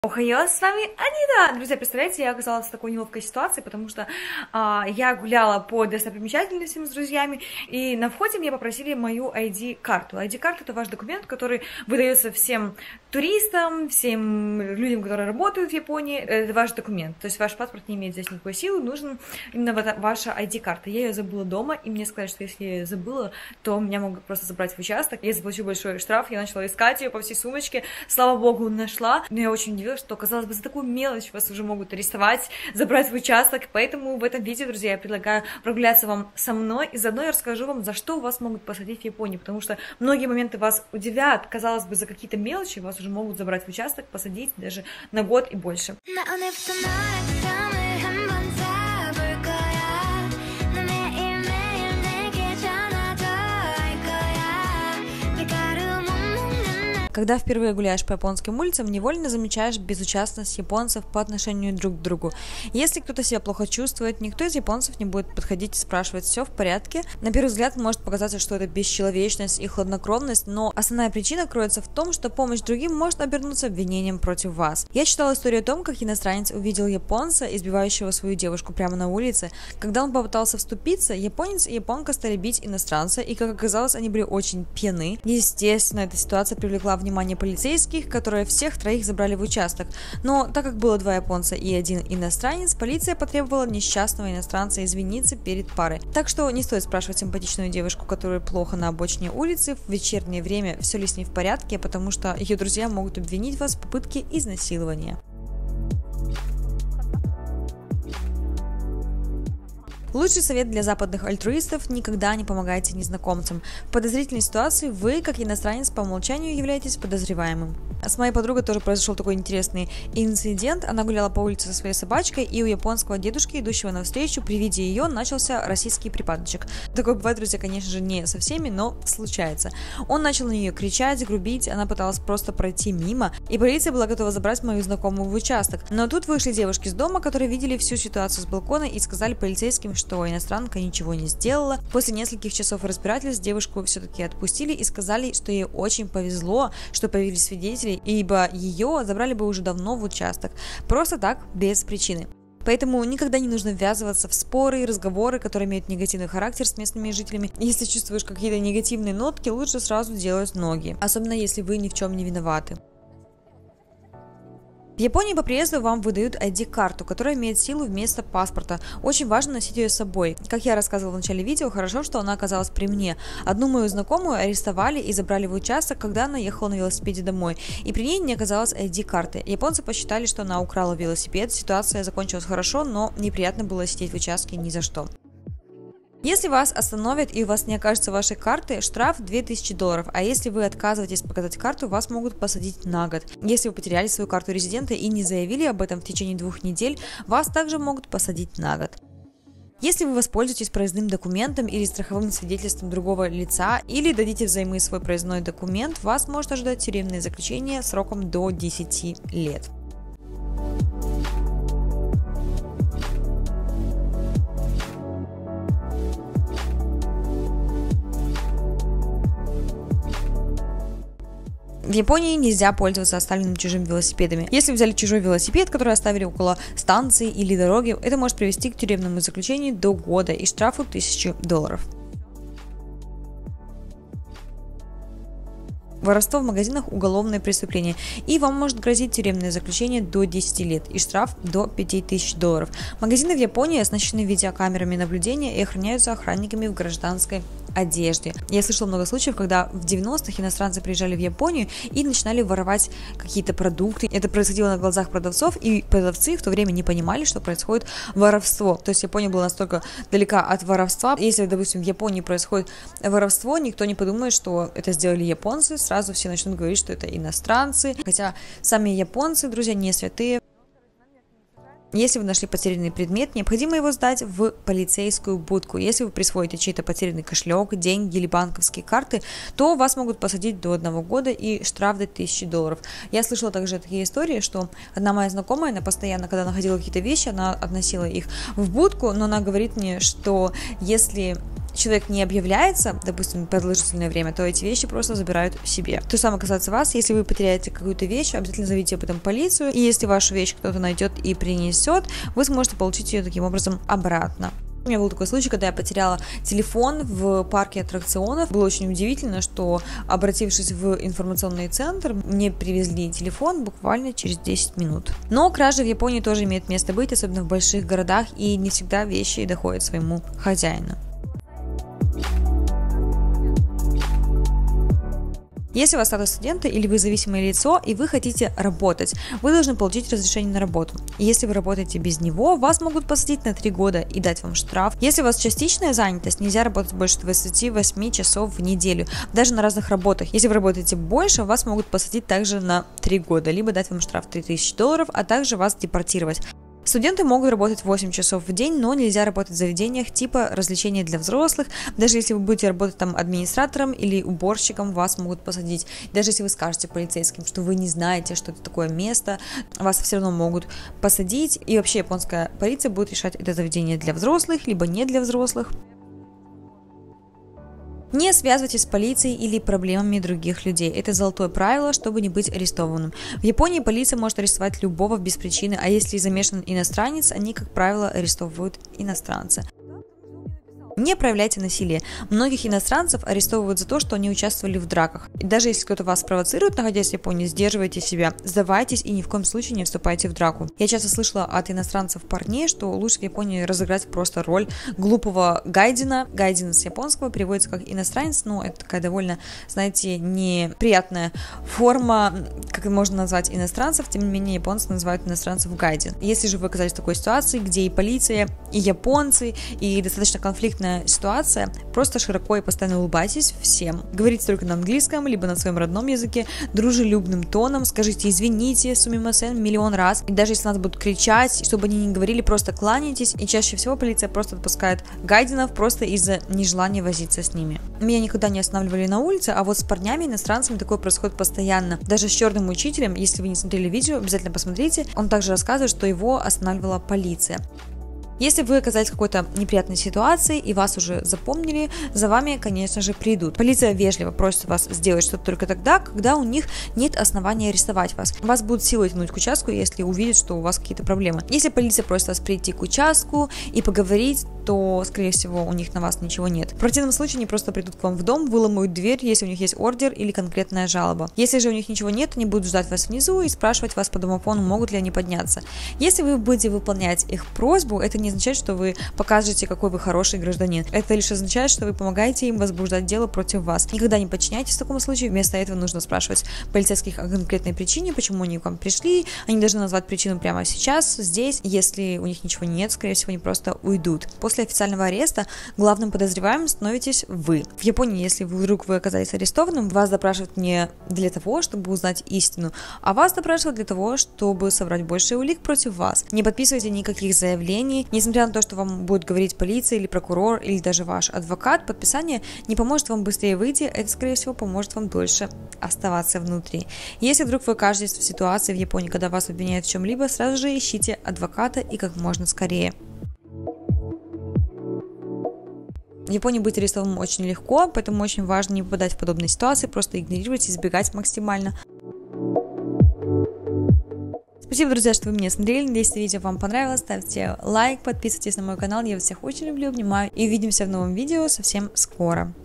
Охайо, с вами Анита! Друзья, представляете, я оказалась в такой неловкой ситуации, потому что я гуляла по достопримечательностям с друзьями, и на входе мне попросили мою ID-карту. ID-карта — это ваш документ, который выдается всем туристам, всем людям, которые работают в Японии. Это ваш документ, то есть ваш паспорт не имеет здесь никакой силы, нужен именно ваша ID-карта. Я ее забыла дома, и мне сказали, что если я ее забыла, то меня могут просто забрать в участок. Я заплачу большой штраф, я начала искать ее по всей сумочке, слава богу, нашла, но я очень удивилась, что, казалось бы, за такую мелочь вас уже могут арестовать, забрать в участок, поэтому в этом видео, друзья, я предлагаю прогуляться вам со мной, и заодно я расскажу вам, за что вас могут посадить в Японии, потому что многие моменты вас удивят, казалось бы, за какие-то мелочи вас уже могут забрать в участок, посадить даже на год и больше. Когда впервые гуляешь по японским улицам, невольно замечаешь безучастность японцев по отношению друг к другу. Если кто-то себя плохо чувствует, никто из японцев не будет подходить и спрашивать, все в порядке. На первый взгляд может показаться, что это бесчеловечность и хладнокровность, но основная причина кроется в том, что помощь другим может обернуться обвинением против вас. Я читала историю о том, как иностранец увидел японца, избивающего свою девушку прямо на улице. Когда он попытался вступиться, японец и японка стали бить иностранца, и, как оказалось, они были очень пьяны. Естественно, эта ситуация привлекла внимание полицейских, которые всех троих забрали в участок. Но так как было два японца и один иностранец, полиция потребовала несчастного иностранца извиниться перед парой. Так что не стоит спрашивать симпатичную девушку, которая плохо на обочине улицы в вечернее время, все ли с ней в порядке, потому что ее друзья могут обвинить вас в попытке изнасилования. Лучший совет для западных альтруистов – никогда не помогайте незнакомцам. В подозрительной ситуации вы, как иностранец, по умолчанию являетесь подозреваемым. С моей подругой тоже произошел такой интересный инцидент. Она гуляла по улице со своей собачкой, и у японского дедушки, идущего навстречу, при виде ее начался российский припадочек. Такое бывает, друзья, конечно же, не со всеми, но случается. Он начал на нее кричать, грубить, она пыталась просто пройти мимо, и полиция была готова забрать мою знакомую в участок. Но тут вышли девушки с дома, которые видели всю ситуацию с балкона и сказали полицейским, что иностранка ничего не сделала. После нескольких часов разбирательств девушку все-таки отпустили и сказали, что ей очень повезло, что появились свидетели, ибо ее забрали бы уже давно в участок. Просто так, без причины. Поэтому никогда не нужно ввязываться в споры и разговоры, которые имеют негативный характер с местными жителями. Если чувствуешь какие-то негативные нотки, лучше сразу делать ноги, особенно если вы ни в чем не виноваты. В Японии по приезду вам выдают ID-карту, которая имеет силу вместо паспорта. Очень важно носить ее с собой. Как я рассказывала в начале видео, хорошо, что она оказалась при мне. Одну мою знакомую арестовали и забрали в участок, когда она ехала на велосипеде домой. И при ней не оказалось ID-карты. Японцы посчитали, что она украла велосипед. Ситуация закончилась хорошо, но неприятно было сидеть в участке ни за что. Если вас остановят и у вас не окажется вашей карты, штраф $2000, а если вы отказываетесь показать карту, вас могут посадить на год. Если вы потеряли свою карту резидента и не заявили об этом в течение 2 недель, вас также могут посадить на год. Если вы воспользуетесь проездным документом или страховым свидетельством другого лица, или дадите взаймы свой проездной документ, вас может ожидать тюремное заключение сроком до 10 лет. В Японии нельзя пользоваться оставленными чужими велосипедами. Если взяли чужой велосипед, который оставили около станции или дороги, это может привести к тюремному заключению до года и штрафу $1000. Воровство в магазинах – уголовное преступление, и вам может грозить тюремное заключение до 10 лет и штраф до $5000. Магазины в Японии оснащены видеокамерами наблюдения и охраняются охранниками в гражданской одежде. Я слышала много случаев, когда в 90-х иностранцы приезжали в Японию и начинали воровать какие-то продукты. Это происходило на глазах продавцов, и продавцы в то время не понимали, что происходит воровство. То есть Япония была настолько далека от воровства. Если, допустим, в Японии происходит воровство, никто не подумает, что это сделали японцы, сразу все начнут говорить, что это иностранцы. Хотя сами японцы, друзья, не святые. Если вы нашли потерянный предмет, необходимо его сдать в полицейскую будку. Если вы присвоите чей-то потерянный кошелек, деньги или банковские карты, то вас могут посадить до 1 года и штраф до $1000. Я слышала также такие истории, что одна моя знакомая, она постоянно, когда находила какие-то вещи, она относила их в будку, но она говорит мне, что если человек не объявляется, допустим, продолжительное время, то эти вещи просто забирают себе. То же самое касается вас, если вы потеряете какую-то вещь, обязательно зовите об этом полицию, и если вашу вещь кто-то найдет и принесет, вы сможете получить ее таким образом обратно. У меня был такой случай, когда я потеряла телефон в парке аттракционов. Было очень удивительно, что, обратившись в информационный центр, мне привезли телефон буквально через 10 минут. Но кражи в Японии тоже имеют место быть, особенно в больших городах, и не всегда вещи доходят своему хозяину. Если у вас статус студента или вы зависимое лицо и вы хотите работать, вы должны получить разрешение на работу. Если вы работаете без него, вас могут посадить на 3 года и дать вам штраф. Если у вас частичная занятость, нельзя работать больше 28 часов в неделю, даже на разных работах. Если вы работаете больше, вас могут посадить также на 3 года, либо дать вам штраф $3000, а также вас депортировать. Студенты могут работать 8 часов в день, но нельзя работать в заведениях типа развлечения для взрослых. Даже если вы будете работать там администратором или уборщиком, вас могут посадить. Даже если вы скажете полицейским, что вы не знаете, что это такое место, вас все равно могут посадить. И вообще японская полиция будет решать, это заведение для взрослых, либо не для взрослых. Не связывайтесь с полицией или проблемами других людей. Это золотое правило, чтобы не быть арестованным. В Японии полиция может арестовать любого без причины, а если замешан иностранец, они, как правило, арестовывают иностранца. Не проявляйте насилие. Многих иностранцев арестовывают за то, что они участвовали в драках. И даже если кто-то вас провоцирует, находясь в Японии, сдерживайте себя, сдавайтесь и ни в коем случае не вступайте в драку. Я часто слышала от иностранцев парней, что лучше в Японии разыграть просто роль глупого гайдена. Гайден с японского переводится как иностранец, но это такая довольно, знаете, неприятная форма, как можно назвать иностранцев, тем не менее японцы называют иностранцев гайден. Если же вы оказались в такой ситуации, где и полиция, и японцы, и достаточно конфликтная ситуация, просто широко и постоянно улыбайтесь всем. Говорите только на английском, либо на своем родном языке, дружелюбным тоном, скажите извините, сумимасен миллион раз. И даже если нас будут кричать, чтобы они не говорили, просто кланяйтесь. И чаще всего полиция просто отпускает гайденов просто из-за нежелания возиться с ними. Меня никогда не останавливали на улице, а вот с парнями, иностранцами такое происходит постоянно. Даже с черным учителем, если вы не смотрели видео, обязательно посмотрите. Он также рассказывает, что его останавливала полиция. Если вы оказались в какой-то неприятной ситуации и вас уже запомнили, за вами, конечно же, придут. Полиция вежливо просит вас сделать что-то только тогда, когда у них нет основания арестовать вас. Вас будут силой тянуть к участку, если увидят, что у вас какие-то проблемы. Если полиция просит вас прийти к участку и поговорить, то, скорее всего, у них на вас ничего нет. В противном случае они просто придут к вам в дом, выломают дверь, если у них есть ордер или конкретная жалоба. Если же у них ничего нет, они будут ждать вас внизу и спрашивать вас по домофону, могут ли они подняться. Если вы будете выполнять их просьбу, это не означает, что вы покажете, какой вы хороший гражданин. Это лишь означает, что вы помогаете им возбуждать дело против вас. Никогда не подчиняйтесь в таком случае, вместо этого нужно спрашивать полицейских о конкретной причине, почему они к вам пришли. Они должны назвать причину прямо сейчас, здесь. Если у них ничего нет, скорее всего, они просто уйдут. После официального ареста главным подозреваемым становитесь вы. В Японии, если вдруг вы оказались арестованным, вас допрашивают не для того, чтобы узнать истину, а вас допрашивают для того, чтобы собрать больше улик против вас. Не подписывайте никаких заявлений, несмотря на то, что вам будет говорить полиция или прокурор, или даже ваш адвокат, подписание не поможет вам быстрее выйти, это, скорее всего, поможет вам дольше оставаться внутри. Если вдруг вы окажетесь в ситуации в Японии, когда вас обвиняют в чем-либо, сразу же ищите адвоката и как можно скорее. В Японии быть арестованным очень легко, поэтому очень важно не попадать в подобные ситуации, просто игнорировать, избегать максимально. Спасибо, друзья, что вы меня смотрели. Надеюсь, это видео вам понравилось. Ставьте лайк, подписывайтесь на мой канал. Я вас всех очень люблю, обнимаю. И увидимся в новом видео совсем скоро.